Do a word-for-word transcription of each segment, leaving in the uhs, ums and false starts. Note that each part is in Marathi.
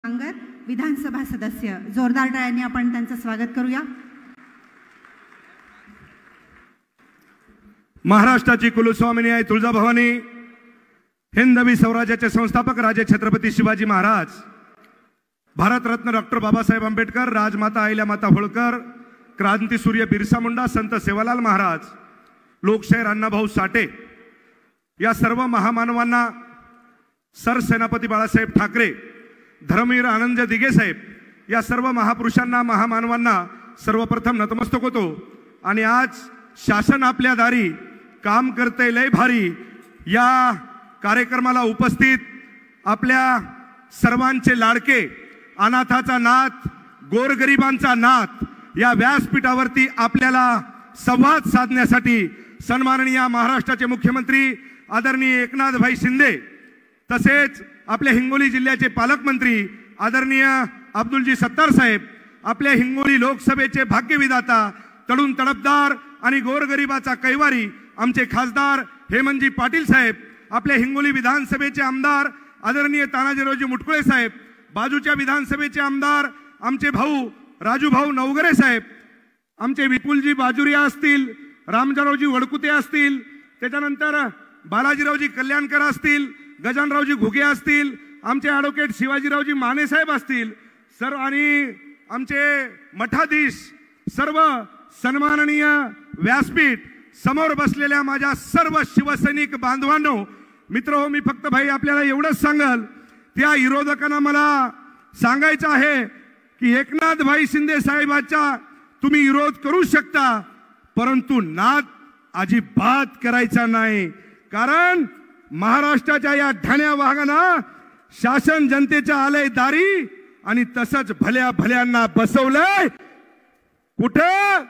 अंगर विधानसभा सदस्य जोरदार टाळ्यांनी आपण त्यांचं स्वागत करूया। महाराष्ट्राची कुलस्वामिनी आई तुळजाभवानी, हिंदवी स्वराज्याचे संस्थापक राजे छत्रपती शिवाजी महाराज, भारतरत्न डॉक्टर बाबासाहेब आंबेडकर, राजमाता अहिल्यामाता होळकर, क्रांतीसूर्य बिरसा मुंडा, संत सेवालाल महाराज, लोकशाहीर अण्णाभाऊ साठे या सर्व महामानवांना, सरसेनापती बाळासाहेब ठाकरे, धर्मवीर आनंद दिघे साहेब या सर्व महापुरुषांना, महामानवांना सर्वप्रथम नतमस्तक होतो। आणि आज शासन आपल्या दारी काम करते लय भारी या कार्यक्रमाला उपस्थित आपल्या सर्वांचे लाडके, अनाथाचा नाथ, गोरगरिबांचा नाथ या व्यासपीठावरती आपल्याला संवाद साधण्यासाठी सन्माननीय महाराष्ट्राचे मुख्यमंत्री आदरणीय एकनाथभाई शिंदे, तसेच आपल्या हिंगोली जिल्ह्याचे पालकमंत्री आदरणीय अब्दुलजी सत्तार साहेब, आपल्या हिंगोली लोकसभेचे भाग्यविधाता, तडून तडपदार आणि गोरगरिबाचा कैवारी आमचे खासदार हेमंतजी पाटील साहेब, आपल्या हिंगोली विधानसभेचे आमदार आदरणीय तानाजीरावजी मुटकुळे साहेब, बाजूच्या विधानसभेचे आमदार आमचे भाऊ राजूभाऊ नवगरे साहेब, आमचे विपुलजी बाजुरिया असतील, रामजारावजी वडकुते असतील, त्याच्यानंतर बालाजीरावजी कल्याणकर असतील, गजानरावजी घुगे असतील, आमचे ॲडव्होकेट शिवाजीरावजी माने साहेब असतील, सर आणि आमचे मठाधीश, सर्व सन्माननीय व्यासपीठ समोर बसलेल्या माझ्या सर्व शिवसैनिक बांधवांनो, मित्र हो, मी फक्त भाई आपल्याला एवढंच सांगल, त्या विरोधकांना मला सांगायचं आहे की एकनाथभाई शिंदे साहेबांचा तुम्ही विरोध करू शकता, परंतु नाद अजिबात करायचा नाही। कारण महाराष्ट्राच्या या ठाण्या वाघांना शासन जनतेच्या आलय दारी आणि तसंच भल्या भल्यांना बसवलंय कुठं?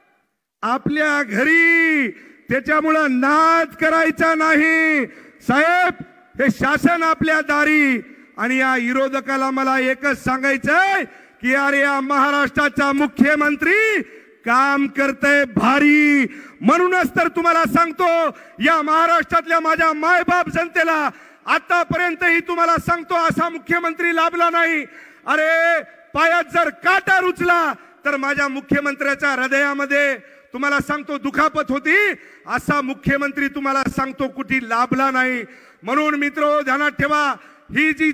आपल्या घरी। त्याच्यामुळे नाद करायचा नाही साहेब, हे शासन आपल्या दारी। आणि या विरोधकाला मला एकच सांगायचंय की अरे या महाराष्ट्राचा मुख्यमंत्री काम करते भारी। म्हणूनच तर तुम्हाला सांगतो, या महाराष्ट्रातल्या माझ्या मायबाप जनतेला आतापर्यंतही तुम्हाला सांगतो असा मुख्यमंत्री लाभला नाही। अरे पायात जर काटा रुचला तर माझ्या मुख्यमंत्र्याच्या हृदयामध्ये तुम्हाला सांगतो दुखापत होती, असा मुख्यमंत्री तुम्हाला सांगतो कुठे लाभला नाही। म्हणून मित्रो ध्यानात ठेवा, ही जी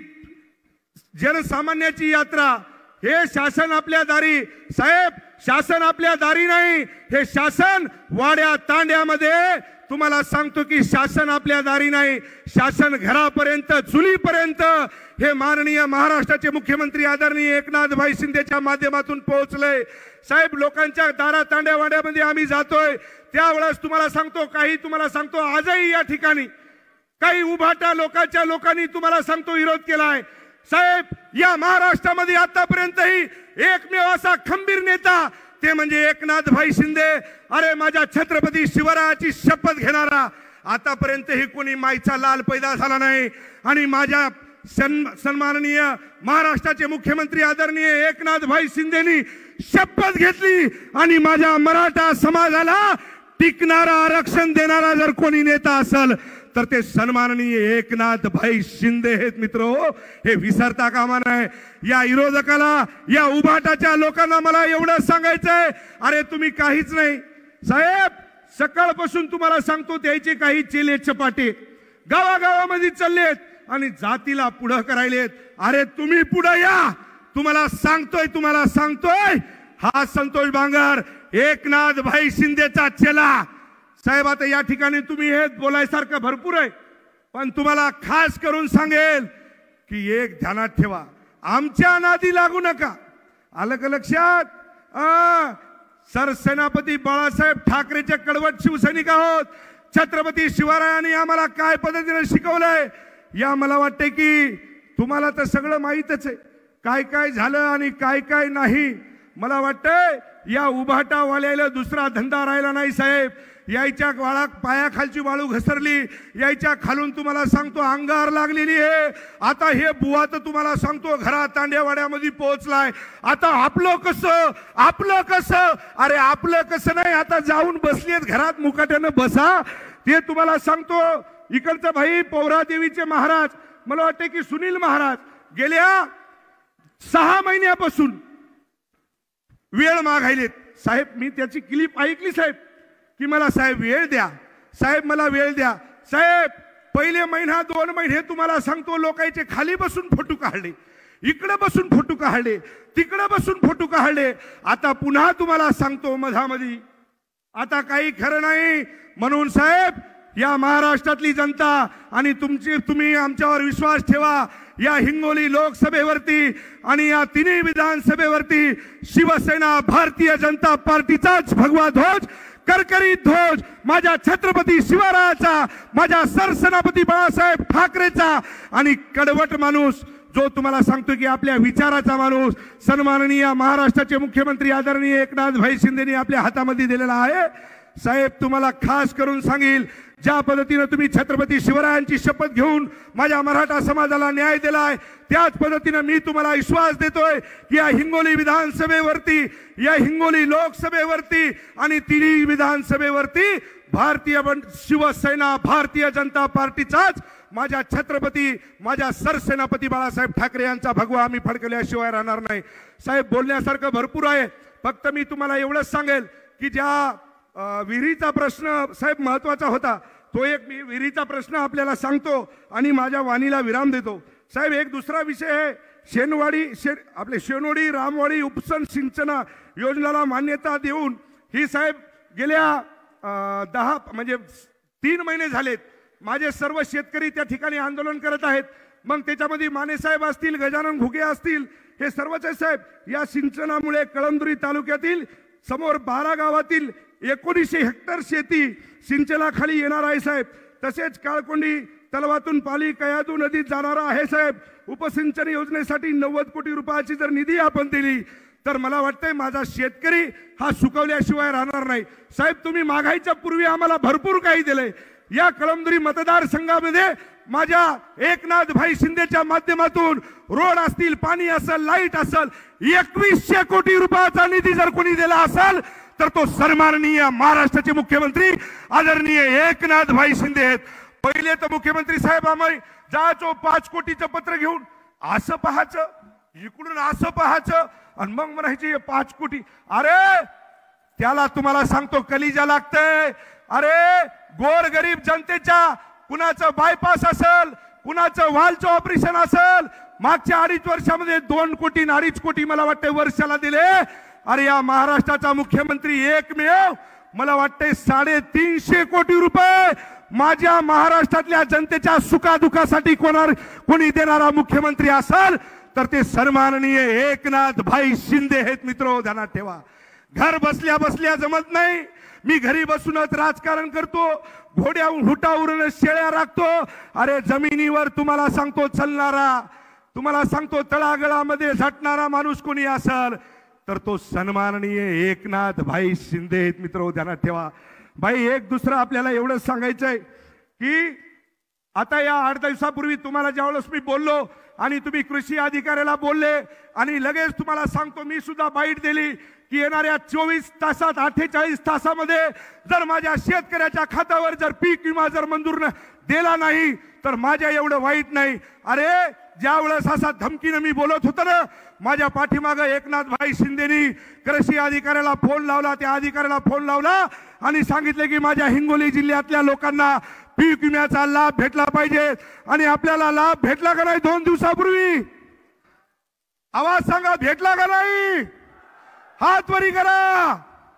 जनसामान्याची यात्रा, हे शासन आपल्या दारी साहेब, शासन आपल्या दारी नाही, हे शासन वाड्या तांड्यामध्ये तुम्हाला सांगतो की शासन आपल्या दारी नाही, शासन घरापर्यंत चुलीपर्यंत हे माननीय महाराष्ट्राचे मुख्यमंत्री आदरणीय एकनाथभाई शिंदेच्या माध्यमातून पोहोचले। साहेब लोकांच्या दारा तांड्या वाड्यामध्ये आम्ही जातोय, त्यावेळेस तुम्हाला सांगतो, काही तुम्हाला सांगतो आजही या ठिकाणी काही उभाटा लोकांच्या लोकांनी तुम्हाला सांगतो विरोध केलाय। साहेब या महाराष्ट्रामध्ये आतापर्यंतही एकमेव असा खंबीर नेता ते म्हणजे एकनाथभाई शिंदे। अरे माझ्या छत्रपती शिवरायाची शपथ घेणारा आतापर्यंतही कोणी माईचा लाल पैदा झाला नाही। आणि माझ्या सन्माननीय महाराष्ट्राचे मुख्यमंत्री आदरणीय एकनाथभाई शिंदेनी शपथ घेतली आणि माझ्या मराठा समाजाला टिकणारा आरक्षण देणारा जर कोणी नेता असेल तर ते सन्माननीय एकनाथभाई शिंदे आहेत। मित्रो हे विसरता कामा नये। या विरोधकाला, या उभाटाच्या लोकांना मला एवढं सांगायचंय, अरे तुम्ही काहीच नाही साहेब, सकाळपासून तुम्हाला सांगतो त्याचे काही चेले चपाटे गावागावामध्ये चाललेत आणि जातीला पुढं करायलेत। अरे तुम्ही पुढे या, तुम्हाला सांगतोय तुम्हाला सांगतोय हा संतोष बांगर एकनाथभाई शिंदेचा चेला। साहेब आता या ठिकाणी तुम्ही हे बोलायसारखं भरपूर आहे, पण तुम्हाला खास करून सांगेल की एक ध्यानात ठेवा, आमच्या नादी लागू नका। आलं का लक्षात? सरसेनापती बाळासाहेब ठाकरेचे कडवट शिवसैनिक आहोत। छत्रपती शिवरायांनी आम्हाला काय पद्धतीने शिकवलंय या मला वाटते की तुम्हाला तर सगळं माहीतच आहे, काय काय झालं आणि काय काय नाही। मला वाटतंय या उभाटावाल्याला दुसरा धंदा राहिला नाही साहेब। यायच्या वाळा पायाखालची वाळू घसरली, यायच्या खालून तुम्हाला सांगतो अंगार लागलेली आहे। आता हे बुवा तर तुम्हाला सांगतो घरात तांड्यावाड्यामध्ये पोहोचलाय। आता आपलं कसं आपलं कसं अरे आपलं कसं नाही, आता जाऊन बसलेत घरात मुकाट्यानं बसा। ते तुम्हाला सांगतो इकडचं भाई पौरादेवीचे महाराज, मला वाटते की सुनील महाराज गेल्या महिन्यापासून वेळ मागायलेत. साहेब मी त्याची क्लिप ऐकली साहेब, की मला साहेब वेळ द्या, साहेब मला वेळ द्या. साहेब पहिले महिना दोन महिने तुम्हाला सांगतो लोकांचे खाली बसून फोटो काढले, इकडे बसून फोटो काढले, तिकडे बसून फोटो काढले. आता पुन्हा तुम्हाला सांगतो मधामधी आता काही खरं नाही. म्हणून साहेब या महाराष्ट्रातली जनता आणि तुमची तुम्ही आमच्यावर विश्वास ठेवा. या हिंगोली लोकसभेवरती आणि या तिन्ही विधानसभेवरती शिवसेना भारतीय जनता पार्टीचाच भगवा ध्वज, करकरीत ध्वज माझ्या छत्रपती शिवरायाचा, माझ्या सरसेनापती बाळासाहेब ठाकरेचा आणि कडवट माणूस जो तुम्हाला सांगतो की आपल्या विचाराचा माणूस सन्माननीय महाराष्ट्राचे मुख्यमंत्री आदरणीय एकनाथ भाई शिंदेनी आपल्या हातामध्ये दिलेला आहे. साहेब तुम्हाला खास करून सांगेल, ज्या पद्धतीने तुम्ही छत्रपती शिवरायांची शपथ घेऊन माझ्या मराठा समाजाला न्याय दिलाय, त्याच पद्धतीने मी तुम्हाला विश्वास देतोय की या हिंगोली विधानसभेवरती, या हिंगोली लोकसभेवरती आणि तिन्ही विधानसभेवरती भारतीय शिवसेना भारतीय जनता पार्टीचाच माझ्या छत्रपती माझ्या सरसेनापती बाळासाहेब ठाकरे यांचा भगवा आम्ही फडकल्याशिवाय राहणार नाही. साहेब बोलण्यासारखं भरपूर आहे, फक्त मी तुम्हाला एवढंच सांगेल की ज्या विहिरीचा प्रश्न साहेब महत्वाचा होता, तो एक मी विहिरीचा प्रश्न आपल्याला सांगतो आणि माझ्या वाणीला विराम देतो. साहेब एक दुसरा विषय आहे, शेनवाडी शे आपले शेनोडी रामवाडी उपसन सिंचन योजनेला मान्यता देऊन ही साहेब गेल्या दहा म्हणजे तीन महिने झालेत माझे सर्व शेतकरी त्या ठिकाणी आंदोलन करत आहेत. मग त्याच्यामध्ये माने साहेब असतील, गजानन घुगे असतील, हे सर्वच साहेब या सिंचनामुळे कळमनुरी तालुक्यातील समोर बारा गावातील एकोणीसशे हेक्टर शेती सिंचनाखाली येणार आहे साहेब. तसेच काळकोंडी तलावातून पाली कयादू नदीत जाणारा आहे साहेब. उपसिंचन योजनेसाठी नव्वद कोटी रुपयाची जर निधी आपण दिली तर मला वाटतंय माझा शेतकरी हा सुकवल्याशिवाय राहणार नाही. साहेब तुम्ही मागायच्या पूर्वी आम्हाला भरपूर काही दिलंय. या कळमनुरी मतदारसंघामध्ये माझ्या एकनाथ भाई शिंदेच्या माध्यमातून रोड असतील, पाणी असेल, लाईट असेल, एकवीसशे कोटी रुपयाचा निधी जर कोणी दिला असेल तर तो सन्माननीय महाराष्ट्राचे मुख्यमंत्री आदरणीय एकनाथ भाई शिंदे आहेत. पहिले तर मुख्यमंत्री साहेब आम्ही जायचो पाच कोटीचं पत्र घेऊन, असं पाहायचं इकडून असं पाहायचं आणि मग म्हणायचे पाच कोटी. अरे त्याला तुम्हाला सांगतो कलिजा लागतंय. अरे गोर गरीब जनतेच्या कुणाचं बायपास असेल, कुणाचं वालचं ऑपरेशन असेल, मागच्या अडीच वर्षामध्ये दोन कोटी अडीच कोटी मला वाटतं वर्षाला दिले. अरे या महाराष्ट्राचा मुख्यमंत्री एकमेव मला वाटते साडेतीनशे कोटी रुपये माझ्या महाराष्ट्रातल्या जनतेच्या सुखादुखासाठी कोणार कोणी देणारा मुख्यमंत्री असेल तर ते सन्माननीय एकनाथ भाई शिंदे आहेत. मित्रो ध्यानात ठेवा, घर बसल्या बसल्या जमत नाही. मी घरी बसूनच राजकारण करतो, घोड्या हुटावरून शेळ्या राखतो. अरे जमिनीवर तुम्हाला सांगतो चालणारा, तुम्हाला सांगतो तळागळामध्ये झटणारा माणूस कोणी असेल तर तो सन्माननीय एकनाथ भाई शिंदे आहेत. मित्रो ध्यानात ठेवा. भाई एक दुसरं आपल्याला एवढंच सांगायचंय की आता या आठ दिवसापूर्वी तुम्हाला ज्यावेळेस मी बोललो आणि तुम्ही कृषी अधिकाऱ्याला बोलले आणि लगेच तुम्हाला सांगतो मी सुद्धा बाईट दिली की येणाऱ्या चोवीस तासात अठ्ठेचाळीस तासामध्ये जर माझ्या शेतकऱ्याच्या खात्यावर जर पीक विमा जर मंजूर दिला नाही तर माझ्या एवढं वाईट नाही. अरे ज्या वेळेस असा धमकीने मी बोलत होतो ना, माझ्या पाठीमागे एकनाथ भाई शिंदेनी कृषी अधिकाऱ्याला फोन लावला, त्या अधिकाऱ्याला फोन लावला आणि सांगितले की माझ्या हिंगोली जिल्ह्यातल्या लोकांना पीक विम्याचा लाभ भेटला पाहिजे. आणि आपल्याला लाभ भेटला का नाही? दोन दिवसापूर्वी आवाज सांगा, भेटला का नाही? हात वरी करा.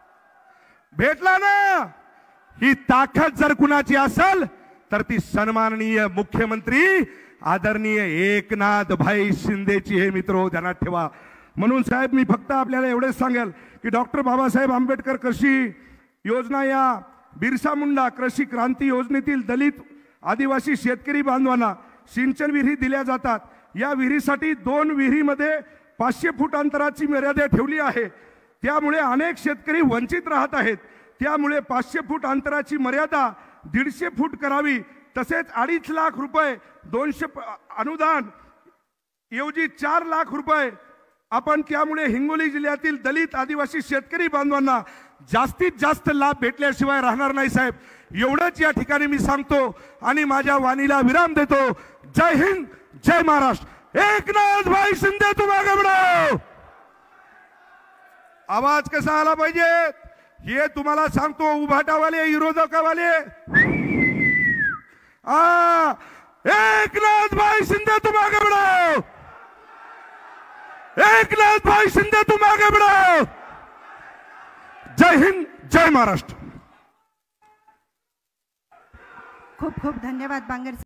भेटला ना? ही ताकद जर कुणाची असेल तर ती सन्माननीय मुख्यमंत्री आदरणीय एकनाथ भाई शिंदेची हे. मित्रो ध्यानात ठेवा. म्हणून साहेब मी फक्त आपल्याला एवढेच सांगेल की डॉक्टर बाबासाहेब आंबेडकर कृषी योजना या बिरसा मुंडा कृषी क्रांती योजनेतील दलित आदिवासी शेतकरी बांधवांना सिंचन विहिरी दिल्या जातात. या विहिरीसाठी दोन विहिरीमध्ये पाचशे फूट अंतराची मर्यादा ठेवली आहे. त्यामुळे अनेक शेतकरी वंचित राहत आहेत. त्यामुळे पाचशे फूट अंतराची मर्यादा दीडशे फूट करावी. तसेच अडीच लाख रुपये दोनशे अनुदान ऐवजी चार लाख रुपये आपण त्यामुळे हिंगोली जिल्ह्यातील दलित आदिवासी शेतकरी बांधवांना जास्तीत जास्त लाभ भेटल्याशिवाय राहणार नाही. साहेब एवढंच या ठिकाणी मी सांगतो आणि माझ्या वाणीला विराम देतो. जय हिंद, जय महाराष्ट्र. एकनाथ भाई शिंदे तुम्हाला आवाज कसा आला पाहिजे हे तुम्हाला सांगतो. उभाटावाले विरोधकावाले आ एकनाथ भाई शिंदे तुम आगे बढ़ो. एकनाथ भाई शिंदे तुम आगे बढ़ो. जय हिंद जय महाराष्ट्र. खूप खूप धन्यवाद बांगर.